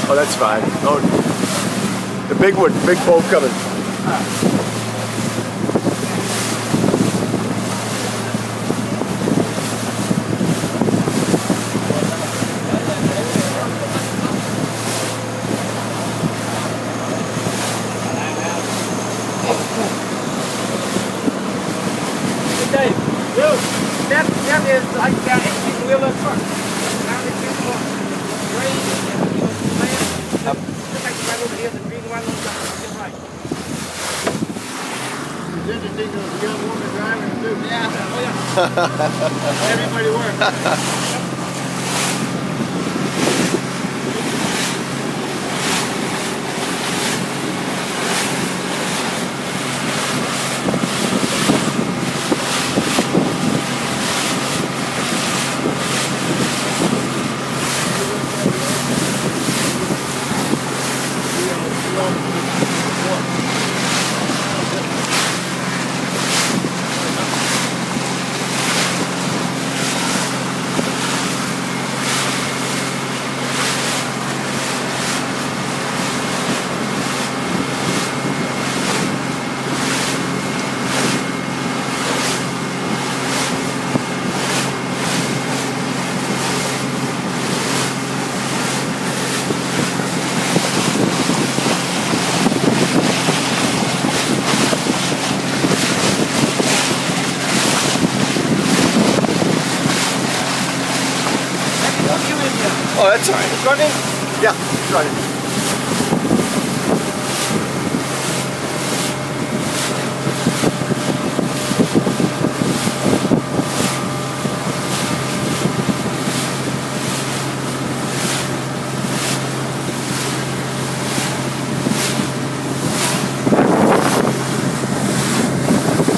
Oh, that's fine. Oh, the big one, big boat coming. That is like that 18-wheeler truck. Now they get more grade and land. Just like right over here, the green one on the right. It's interesting to the young woman driving too. Yeah, oh yeah. Everybody works. Oh, that's all right. Running? Yeah, it's running.